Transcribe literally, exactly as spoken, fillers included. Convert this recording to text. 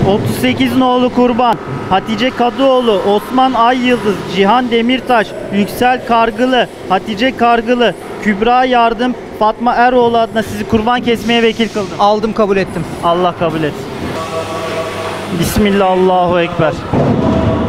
otuz sekiz nolu kurban Hatice Kadıoğlu, Osman Ay Yıldız, Cihan Demirtaş, Yüksel Kargılı, Hatice Kargılı, Kübra Yardım, Fatma Eroğlu adına sizi kurban kesmeye vekil kıldım. Aldım, kabul ettim. Allah kabul etsin. Bismillah, Allahu Ekber.